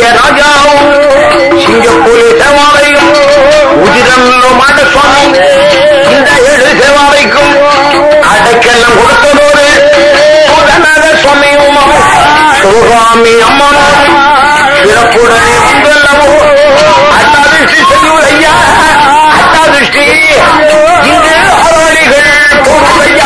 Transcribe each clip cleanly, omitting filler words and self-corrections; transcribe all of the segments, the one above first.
ராஜாவும் சிங்கப்பூர் தேவாலயம் உதிரல்லோ மாட்ட சுவாமி இந்த 7 தேவாலைக்கும் அடைக்கெல்லாம் கொடுத்ததோடு சுதநாத சுவாமியும் சிவகாமி அம்மனும் சிறப்புடனே வந்தல்லவோ அட்டாதிருஷ்டி செய்யும் ஐயா அட்டாதிருஷ்டி இங்கு ஆளாளிகள் போகும் ஐயா.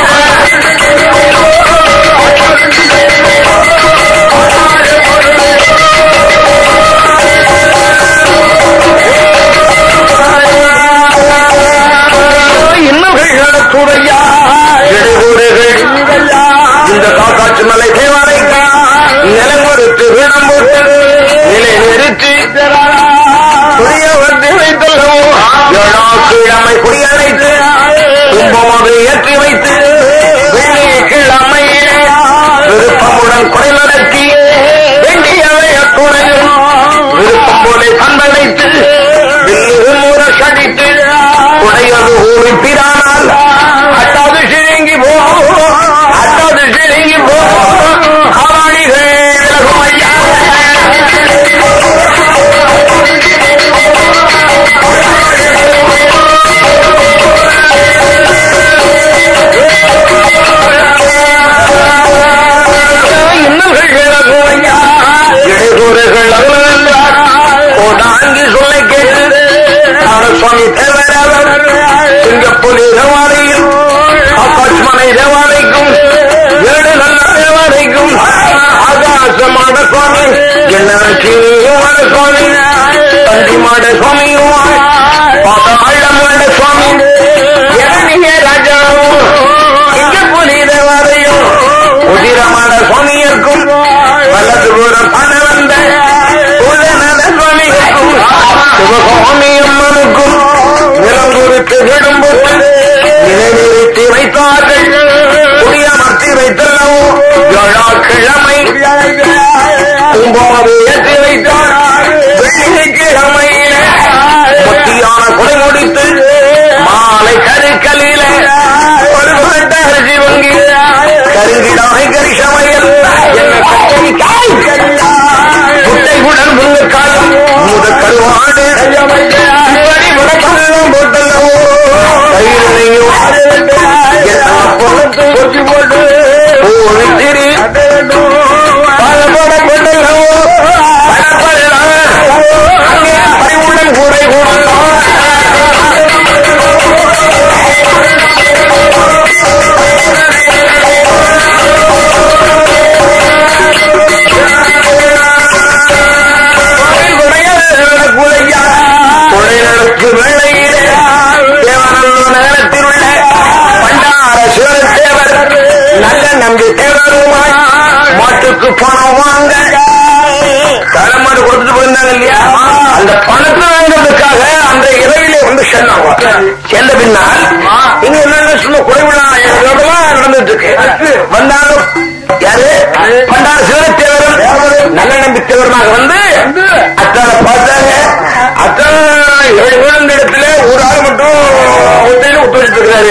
துறையா இடையூறுகள் இந்த காக்காட்சி மலை தேவாலைக்கு நிலம் கொடுத்து வீடம் போட்டு நிலை நிறுத்தி புதிய வந்து வைத்தல்லவோ 7ஆம் கிழமை குடியடைத்து கும்பமாக ஏற்றி வைத்து வெள்ளிக்கிழமையிலே விருப்பமுடன் கொலை நடத்தி வேண்டியவை துணையும் விருப்பம் போல பண்படைத்து முறை கடித்து உடையது ஊழிப்பிரானால் அட்டாது சிறுங்கி போகும் அட்டாது சிறுங்கி போகும் காவாளிகள் விலகும் ஐயா. இன்னல்கள் விலகும் ஐயா. இடையூறுகள் அகலென்றார் கோடாங்கி சொல்லை கேட்டு சுவாமி தேவராவர் சிங்கப்பூர் தேவாலயம் ஆகாஷ்மனை தேவாலயக்கும் 7 நல்ல தேவாலயக்கும் ஆகாசமான சுவாமி என்ன சுவாமி தண்டிமாட சுவாமியும் பாதாளமாட சுவாமி எரணிய ராஜாவும் சிங்கப்பூர் தேவாலயம் உதிரமான சுவாமியர்க்கும் வலது தூரம் பண வந்த உதநல சுவாமிக்கும் சிவகாமி அம்மனுக்கும் நிலம் குறித்து விடும்போது நிலை நிறுத்தி வைத்தார்கள் குடியமர்த்தி வைத்தல்லவோ 7ஆம் கிழமை கும்பமாக ஏற்றி வைத்தார். வெள்ளிக்கிழமையில முத்தியான கொலை முடித்து மாலை கருக்கலில ஒரு மட்ட அரிசி வங்கி கருங்கிடாய் கரிசமையல் முட்டைகுடன் முன்னுக்காலம் முத கருவாடு போட்டல்லவோ கையிலையும் போட்டு திரி பாலப்பட போட்டல்லவோ பறிவுடன் கூடை கொடைநடக்கு வேளையிலே தேவனல்லோ நகரத்தில் உள்ள பண்டார சிவத்தேவர் நல்ல நம்பி தேவருமாய் மாட்டுக்கு பணம் வாங்க தலைமாடு கொடுத்துட்டு போயிருந்தாங்க இல்லையா, அந்த பணத்தை வாங்கிறதுக்காக அந்த இரவிலே வந்து சேர்ந்த பின்னால் இங்க என்ன சொல்ல குறைவிழா நடந்துட்டு இருக்கு. வந்தாலும் யாரு பண்டார சிவத்தேவரும் நல்ல நம்பி தேவருமாக வந்து அத்தனை பார்த்தாங்க. அத்தனை 7 இடத்துல ஒரு ஆள் மட்டும் ஒத்துழைச்சிட்டு இருக்கிறாரு.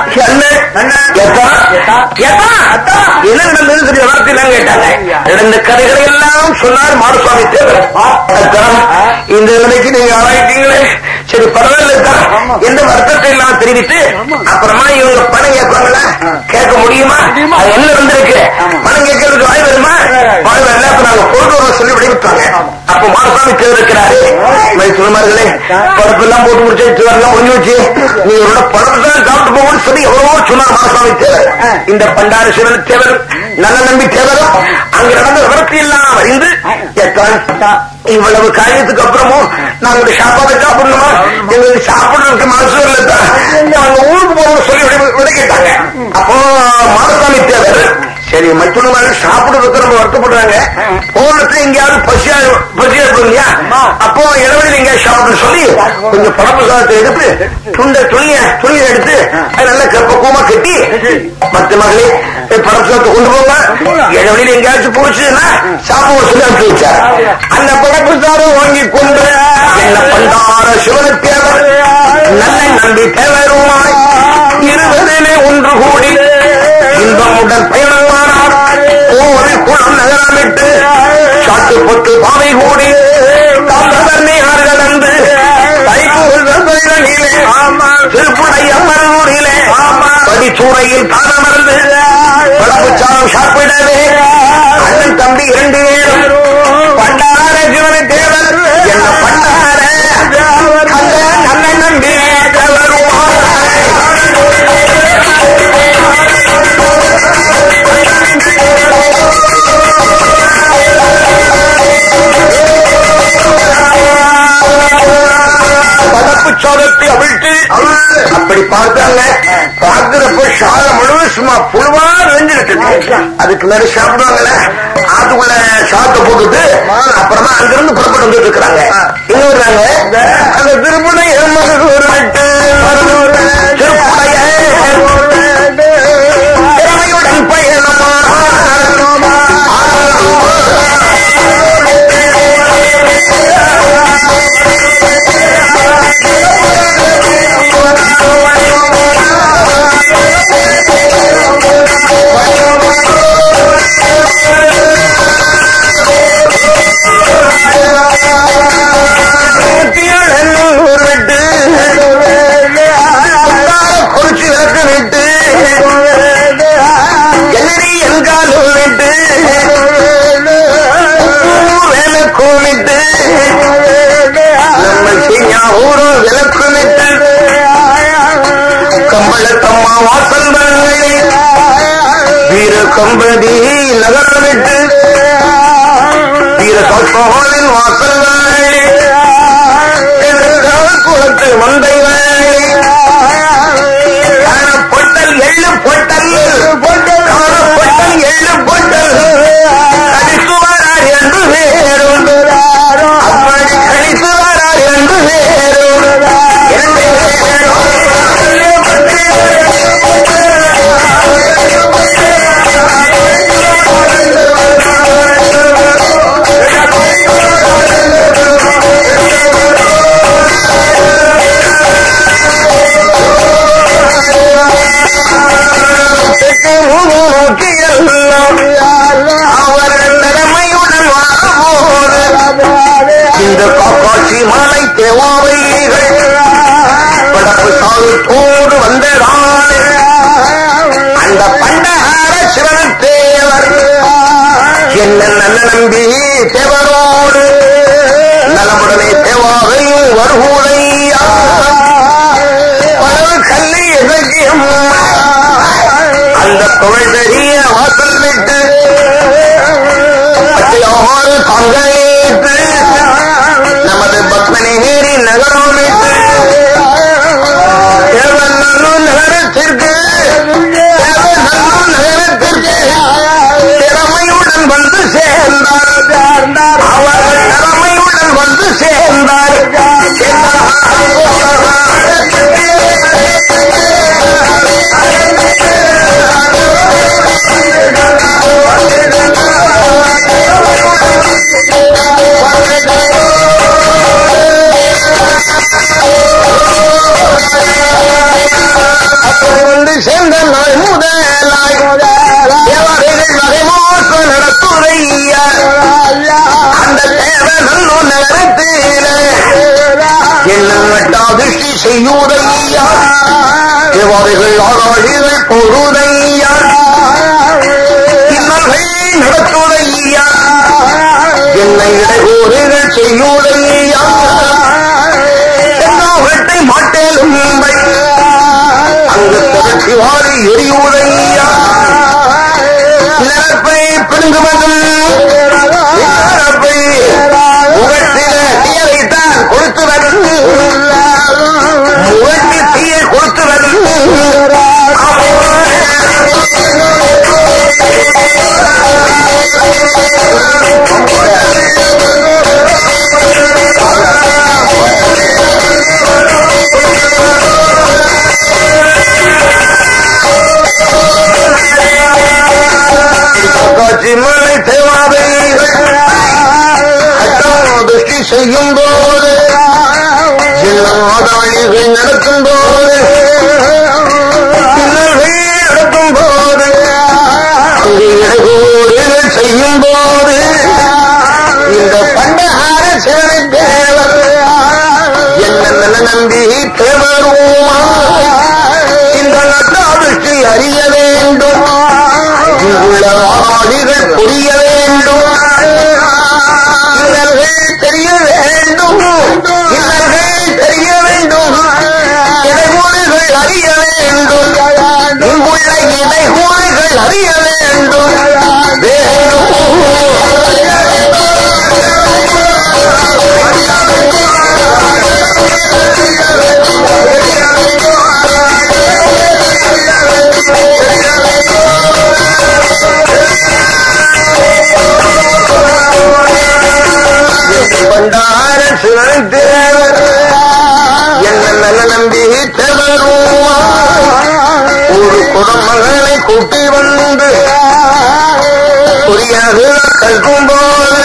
என்ன நடந்தது சரி வார்த்தையெல்லாம் கேட்டாங்க. நடந்த கதைகளை எல்லாம் சொன்னார் மாடசுவாமி தேவர். இந்த நிலைக்கு நீங்க ஆராய்ச்சிங்களே, சரி பரவாயில்ல எந்த வருத்தத்தை எல்லாம் தெரிவித்து அப்புறமா இவங்க பணம் கேட்பாங்களா, கேட்க முடியுமா, அது என்ன வந்திருக்கு, பணம் கேட்கறதுக்கு வாய் வருமா, வாய் வரல, அப்ப நாங்க பொருள் சொல்லி விடுவிப்பாங்க. அப்ப மாடசுவாமி தேவர் இருக்கிறாரு. சொல்லுமார்களே படப்பெல்லாம் போட்டு முடிச்சு வரலாம் ஒண்ணு வச்சு நீ இவரோட படத்தை சாப்பிட்டு போகணும்னு சொல்லி எவ்வளவோ சொன்னார் மாடசுவாமி தேவர். இந்த பண்டார சிவன் தேவர் நல்ல நம்பி தேவரும் அங்க நடந்த விவரத்தை எல்லாம் அறிந்து இவ்வளவு காரியத்துக்கு அப்புறமும் நாங்க சாப்பாடு சாப்பிடணுமா, எங்களுக்கு சாப்பிடுறதுக்கு மனசு இல்ல, நாங்க ஊருக்கு போகணும்னு சொல்லி விட கேட்டாங்க. அப்போ மாடசுவாமி தேவர் சரி மற்றொரு சாப்பிடுறதுக்கு ரொம்ப வருத்தப்படுறாங்க, போனத்துல எங்கேயாவது பசியா இல்லையா, அப்போ இடவெளியில் எங்கேயாவது சாப்பிடுன்னு சொல்லி கொஞ்சம் பழப்புசாதத்தை எடுத்து துணியை எடுத்து அது நல்ல பக்குவமா கட்டி மற்ற மகளே பழப்புசாதத்தை கொண்டு போங்க, இடவெளியில் எங்கேயாச்சும் போச்சுன்னா சாப்பிட சொல்லி அனுப்பி வச்சார். அந்த பழப்புசாதம் வாங்கி கொண்டு என்ன பண்டார சிவனத்தேவர் நல்ல நம்பி தேவருமாய் 20 ஒன்று கூடி இன்பமுடன் பயணமானார். கோவில் குளம் நகரமிட்டு சாட்டு பொட்டு பாவை கூடி கடந்து தைப்பூரிலே திருப்புடை அம்மரூரிலே படிச்சூரையில் தானமர்ந்து பழப்புச்சாரம் சாப்பிடவே அண்ணன் தம்பி 2 பேரும் பண்டார சிவன தேவர் என்ன பண்டார நல்ல நம்பி பதப்புச்சாரத்தை அவிழ்த்து அப்படி பார்த்தாங்க. பார்க்கிறப்ப சால முழுவதும் சும்மா புழுவா விளைஞ்சிருக்கு. அதுக்கு மேல சாப்பிடுவாங்கல்ல, அதுக்குள்ள சாத்த போட்டுட்டு அப்புறமா அங்கிருந்து புறப்பட்டு வந்துட்டு இருக்கிறாங்க. இன்னொரு அந்த திருப்புடைய ஒரு விட்டு திருப்புடைய திறமையுடன் பயணமா குறிச்சு விளக்கு விட்டு என்னடி எங்காலும் விட்டு வேலை கூமிட்டு நம்ம செய்யா ஊரும் விளக்கு விட்டு கம்பளத்தம்மா வாசல் வீர கம்பதி நகரம் விட்டு வீர கல்போலின் வாசல் குளத்து மந்தை பொட்டல் எள்ளு பொட்டல் பொட்டல் எள்ளு பொட்டல் கழிசுவாரார் என்று வேறும் அப்படி கழிசுவாரார் என்று வேறும் அவர் நிலைமையுடன் வாழும்போது இந்த காக்காட்சி மலை தேவாவைகள் படப்பு சாதத்தோடு வந்ததானே அந்த பண்டகார சிவன் தேவர் என்ன நல்ல நம்பி தேவரோடு நலமுடனே தேவாவையும் வருகூடையா கல்லி இலக்கியம் அந்த தொகை பெரிய வாசல் விட்டு பங்கைத்து நமது பத்மநேரி நகரம் விட்டு நகரத்திற்கு திறமையுடன் வந்து சேர்ந்தார். அவர்கள் திறமையுடன் வந்து சேர்ந்தார். வந்து சேர்ந்த நாள் முதலாய் தேவர்கள் வகைமோச நடத்துறையா அந்த தேவனோ நகரத்தில என்ன நட்டாதிஷ்டி செய்யுதையா தேவர்கள் ஆராய்கள் பொருதையா இன்னல்கள் நடத்துதையா என்னை இடைகூறுகள் செய்யுதையா என்னை மாட்டேலும் அங்கு தொடர்ச்சி வாரி எரியுதையா நிலப்பை பிடுங்குவதும் நிலப்பை முகத்தில தீயைத்தான் கொடுத்துவதும் முகத்தி தீயை கொடுத்துவதும் மலை தேவாதைகள் திருஷ்டி செய்யும் போது ஆதாளிகள் நடக்கும் போது பின்னர்கள் நடக்கும் போது அங்கு இடைகூறுகள் செய்யும் போது நம்பி தேவருமா இந்த நட்டாதிர்ஷ்டி அறிய வேண்டும், இங்குள்ள ஆடிகள் புரிய வேண்டும், இன்னல்கள் தெரிய வேண்டும், இன்னல்கள் தெரிய வேண்டும், இடைகூறுகள் அறிய வேண்டும், இங்குள்ள இடைகூறுகள் அறிய வேண்டும். பண்டார சிவன் தேவர் என்ன நல்ல நம்பி தேவருமா ஒரு குடும்பங்களை கூட்டி வந்து புரியாது கற்கும் போது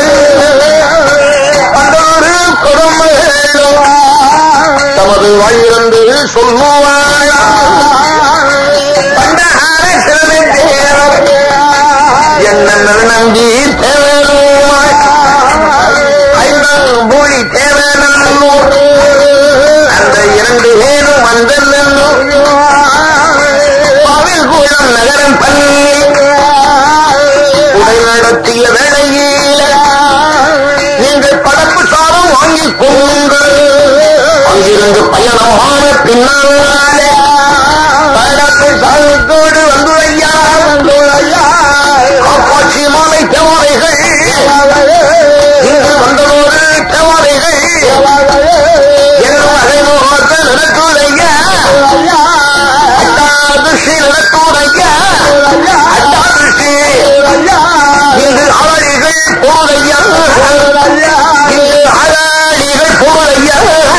பண்டோரு குடும்பங்களும் தமது வாயிலிருந்து சொல்லுவாள். பண்டார சிவன் தேவர் என்ன நல்ல நம்பி தேவருமா பூலி தேவனூர் அந்த 2 பேரும் வந்த பாவில்குளம் நகரம் பண்ணி உடை நடத்திய வேளையில் நீங்கள் படப்பு சாதம் வாங்கிக் கொண்டு அங்கிருந்து பயணமான பின்னால் படப்பு சாதத்தோடு வந்து ஐயா காப்பாட்சி மாலை தேவைகள் வந்ததோடு தேவாலைகள் என்னும் அடைமுகத்தில் நடத்துடைய அட்டாதிர்ஷ்டி நடத்துடைய அட்டாதிர்ஷ்டி இங்கு ஆளாளிகள் போதையா, இங்கு ஆளாளிகள் போதையா.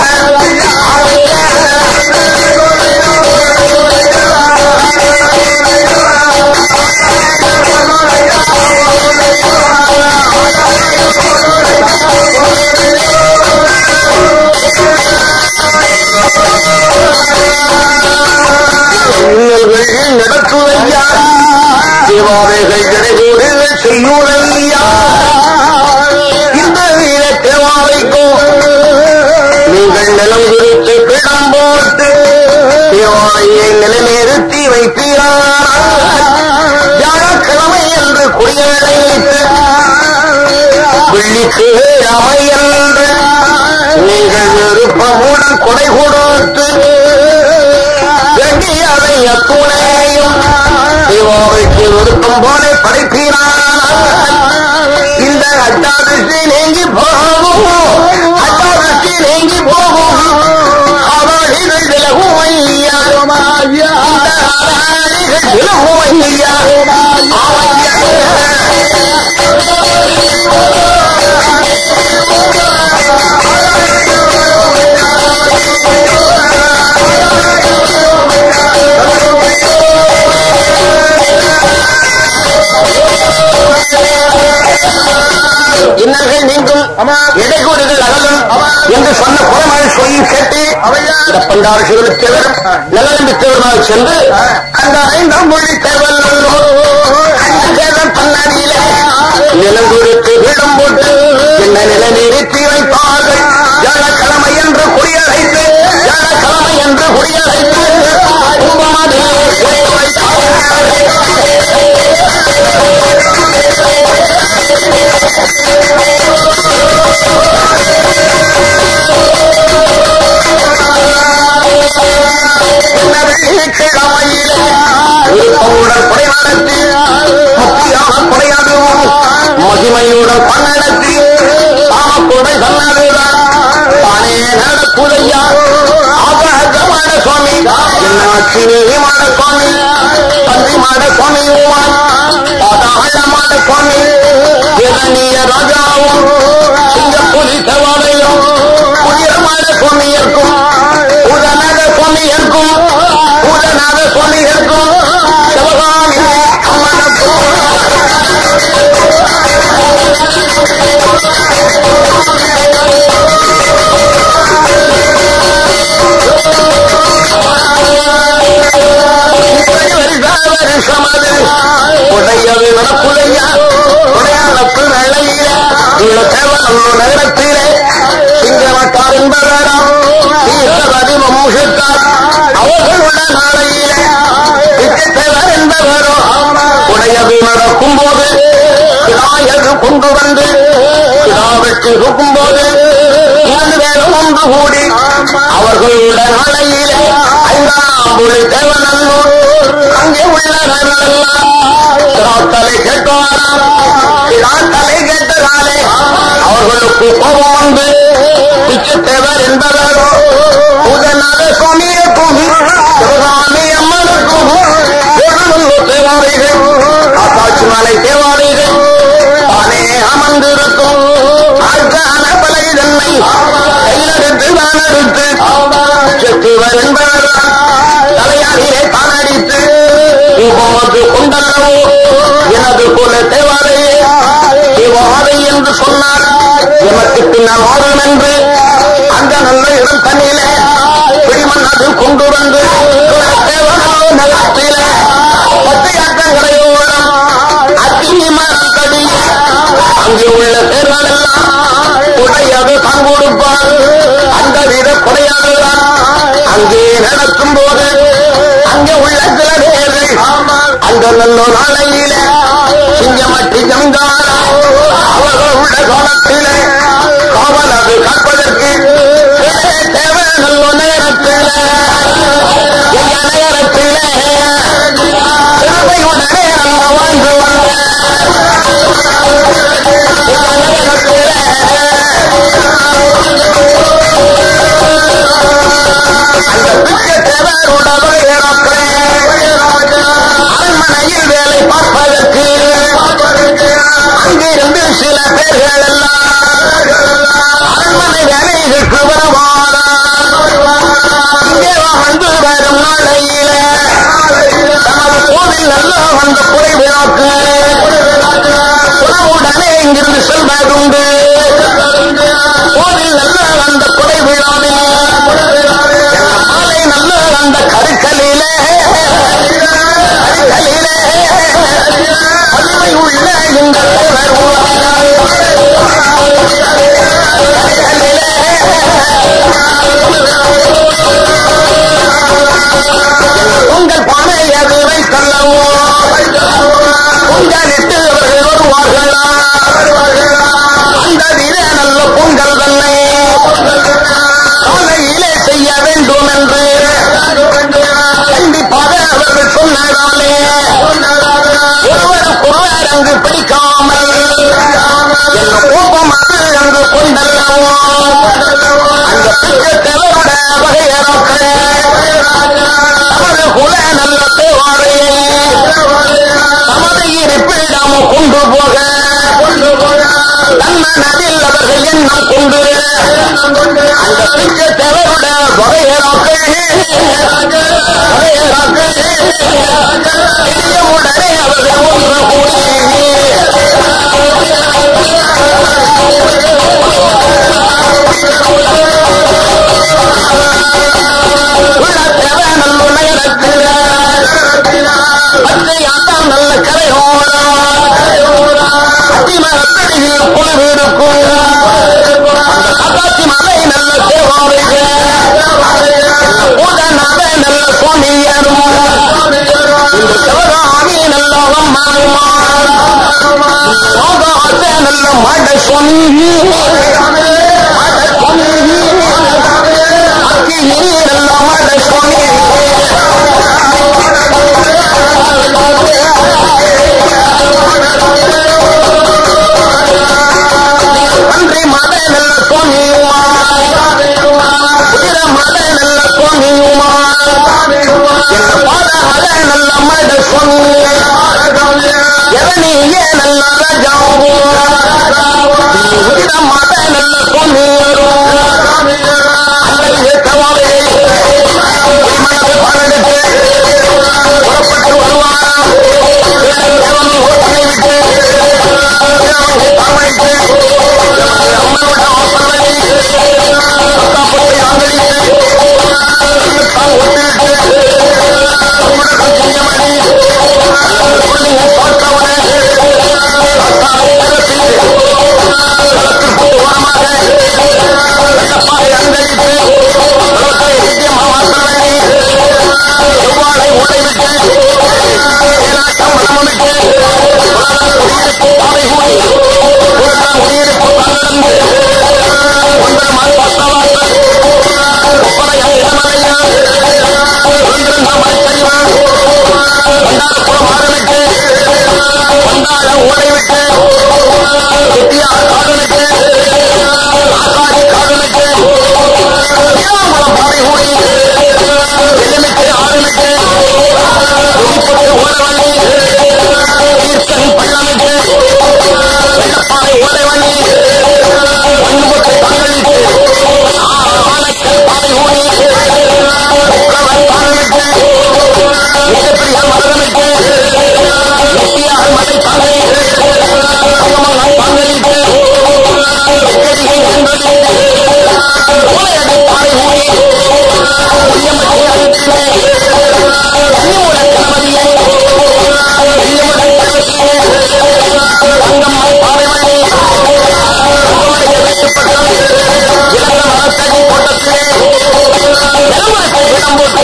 நடத்துவையா தேவாலைகள் இடைகூறுகள் செய்யுறையா. இந்த வீர தேவாலைக்கும் நீங்கள் நிலம் குறித்து பிடம் போட்டு தேவாலையை நிலைநிறுத்தி வைக்கிறார். வியாழக்கிழமை என்று குடியடைத்து வெள்ளிக்கு அமையன்று நீங்கள் விருப்பமுடன் கொடை கொடுத்து வேண்டியதை அத்துணையும் தேவாவைக்கு விருப்பம் போல படைக்கிறார். இந்த அட்டாதிர்ஷ்டி நீங்கி போகும், அட்டாதிர்ஷ்டி நீங்கி போகும், அவர்கள் விலகும் ஐயா, விலகும் ஐயா. இன்னல்கள் நீங்கும், இடைகூறுகள் அகலும் என்று சொன்ன புறமான சொல்லியும் கேட்டு இந்த பண்டார சிவன் தேவர் நலநம்பி தேவருமாக சென்று அந்த 5ஆம் மொழி தேவன் பண்ணாடியில நிலங்குருக்கு வீடம் போட்டு என்ன நிலைநிறுத்தி வைப்பார்கள். வியாழக்கிழமை என்று குடியழைத்து, வியாழக்கிழமை என்று குடியழைத்து கிழமையில விருப்பமுடன் கொடை நடத்தி முக்கியமாக கொடையாகவும் மகிமையுடன் பன்னடத்தி தாமக்கொடை சன்னதுதான் தானே நடக்குதையா. ஆகாசமான சுவாமி என்னாட்சினியமான சுவாமி தந்திமான சுவாமியுமான் பாதாளமான சுவாமி ஜெகனிய ராஜாவும் சிங்கப்புலி சவாலையும் உயரமான சுவாமியர்க்கும் உதநாத சுவாமியர்க்கும் பூதநாத சுவாமியர்க்கும் சிவகாமி அம்மனுக்கும் உடையது நடப்புதையா உடையாளத்து வேளையில உள்ள தேவன் நகரத்திலே சிங்கமட்டார் என்பதாராம் வம்சத்தார் அவர்களுடைய நாளையிலே பிச்சைத்தேவர் என்பவரோ உடையது நடக்கும் போது கிடாயது கொண்டு வந்து கிடாவிற்கு இருக்கும் போது 2 பேரும் ஒன்று கூடி அவர்களுடைய நாளையிலே 5ஆம் புலி தேவனல்லூர் அங்கே உள்ளவர்களெல்லாம் கிடாத்தலை கேட்டாராம். கிடாத்தலை கேட்டதாலே அவர்களுக்கு கோபம் வந்து பிச்சைத்தேவர் என்பவரோ பூதநாத சுவாமியுக்கும் சிவகாமி அம்மனுக்கும் தேவாரிகள் காத்தாட்சி மலை தேவாரிகள் தானே அமர்ந்திருக்கும் ஆழ்கான பலை தன்னை கையிலெடுத்து தானெடுத்து பிச்சைத்தேவர் என்பவர் தலையாரிலே தானடித்து இப்போது கொண்டல்லவோ எனது போல தேவாரையே தேவாரை என்று சொன்னார். எமக்கு பின்னால் வாழும் என்று அந்த நல்ல இடம் தண்ணியிலே பிடிமண்ணது கொண்டு வந்து தேவனோ நகரத்திலே 10 ஆட்டங்கரையோரம் அத்தி மரத்தடி அங்கே உள்ள தேர்கள் எல்லாம் உடையது தான் கொடுப்பார். அந்த வித குறையாதுதான் அங்கே நடக்கும் போது அங்கே உள்ள சில பேர்கள் அந்த நல்ல நாளையிலே சிங்கமட்டி ஜமீன்தார் அவர்கள் உள்ள காலத்திலே காவலது காப்பதற்கு தேவை நல்ல நேரத்திலே உடனே வாழ்ந்து வந்த அரண்மனையில் வேலை பார்ப்பதற்கு அங்கிருந்து சில பேர்கள் எல்லாம் அரண்மனை வேலைகளுக்கு வரவாத இங்கே வந்து வரும் நாளையில தமது கோவில் நல்ல வந்த குறை விழாக்கு உடனே இங்கிருந்து செல்வதுண்டு. கோவில் நல்ல வந்த குறை விழாவில் மாலை நல்ல வந்த கருக்கலிலே வலிமை உள்ள இந்த உங்கள் பானை அது வைத்தல்லவோ பொங்கலிட்டு அவர்கள் வருவார்களா அந்த வித நல்ல பொங்கல் தன்னை காலையிலே செய்ய வேண்டும் என்று கண்டிப்பாக அவர்கள் சொன்னதாலே ஒருவர் அங்கு பிடிக்காமல் என்ன கோபமாக அங்கு கொண்டல்லவோ அந்த பிச்சைத்தேவருடைய வகையறக்கள் தமது குல நல்ல தேவாரையை தமது இருப்பிடம் கொண்டு போக தன்னதில் அவர்கள் எண்ணம் கொண்டு அந்த பிச்சைத்தேவருடைய வகையறக்கள் உடனே அவர்கள் ஒன்று கூடி பச்சையாத்தான் நல்ல கரையோரம் அத்திமரத்தடியில் குளிர்விருக்கும் காத்தாட்சி மலை நல்ல தேவாரிகள் பூதநாத நல்ல சுவாமியரும் இந்த சிவகாமி நல்ல அம்மாவுமார் நல்ல மாட சுவாமி அக்கி நல்ல மாட சுவாமி அன்றி மத நல்ல சுவாமியுமார் மத நல்ல சுவாமியுமார் என்ற பாத மத நல்ல மத சுவாமி எவனியே நல்ல ராஜாவும் மத நல்ல சுவாமியரும் அந்த கவாலை மனது பாடலுக்கு புறப்பட்டு வருவாராம். விட்டு தமிழ்க்கு அம்மனோட ஆசனை பத்தாப்பத்தை ஆதரித்து தான் ஒட்டிவிட்டு உனக்கு புண்ணியமணி சொல்லுங்க பார்த்தவனே களத்தில் போட்டு ஓரமாக பாய் அங்கை குளம் ஆரம்பித்து கொண்டாட ஓடைவிட்டு செட்டியார் காதலுக்கு ஆசாரி காதலுக்கு குளம் பாதை கூடி வெள்ளமிட்டு ஆரம்பித்து வெளிப்பட்டு ஓடவள்ளி தீர்த்தன் பள்ளமிட்டு வெள்ளப்பாறை ஓடவள்ளி மண்ணுபட்டு பங்களித்து ஆனக்கல் பாதை கூடி பாடலிட்டு மிகப்பெரிய மரமிட்டு வெட்டியார் மலை பாதை பங்களித்து வெற்றியை என்பது ஓலையடை பாறை கூடி உயமத்தை அழுத்திலே கண்ணிமுட கணவதியை வெள்ளிமுட கணவதியை தங்கம்மை பாறைவள்ளி வெட்டுப்பட்டம் இலக்க மரத்தடி கோட்டத்திலே நிலமரத்தை இடம் போட்டு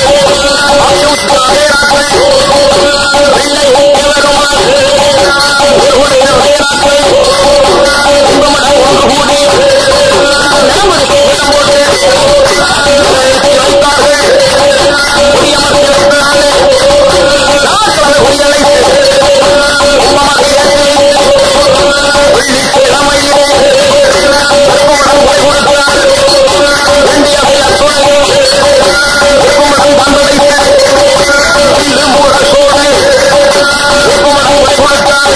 வெள்ளை தேவருமாள் ஒருவருடைய வேளாண்மை கும்பமடம் ஒன்று கூடி நிலமரத்தை இடம் போட்டு வைத்தார்கள் குடியமர்த்தினாலே நாட்களை குடியழைத்து கும்பமாக ஏற்றி வெள்ளிக்கு இளமையிலே கும்பமடம் கொடை கொடுத்தார் வேண்டிய துணையும் கும்பமடம் பந்தடைத்து இன்று மூட சோடு கும்பமடம் கொடை கொடுத்தார்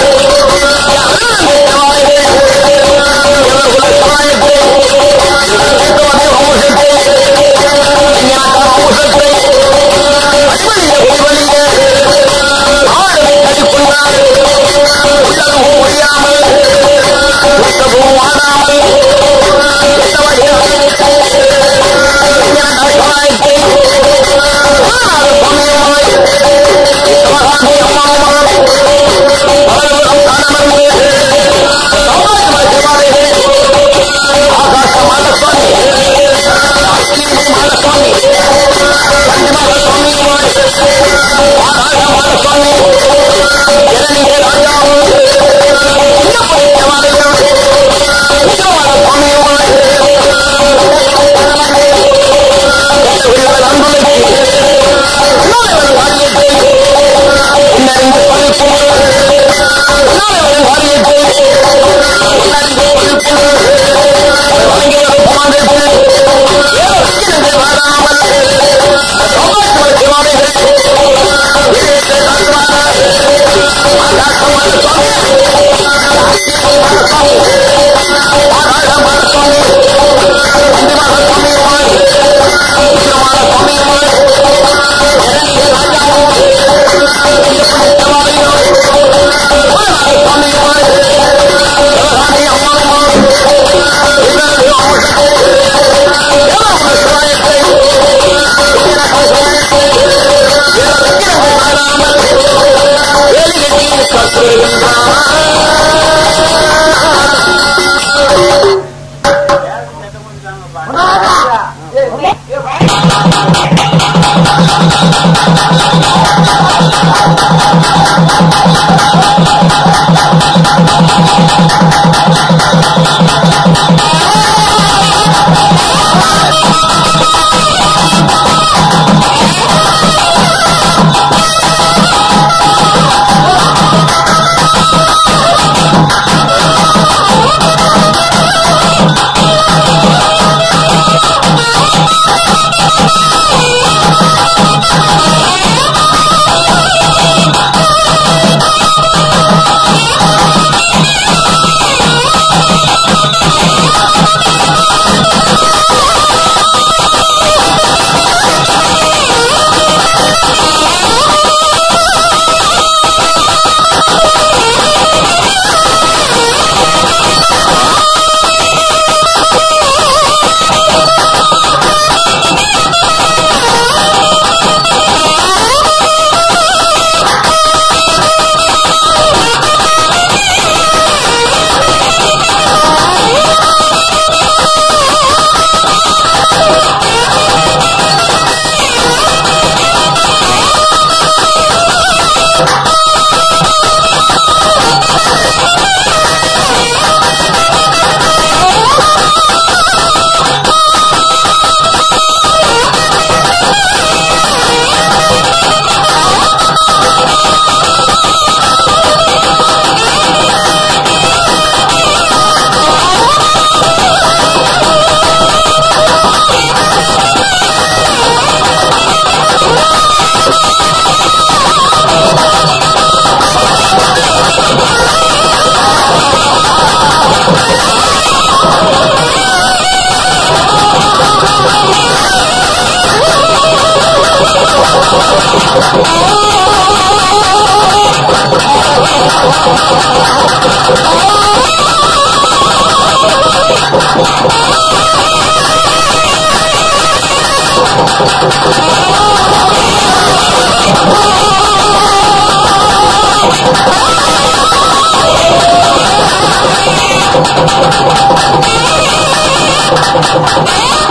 Hey!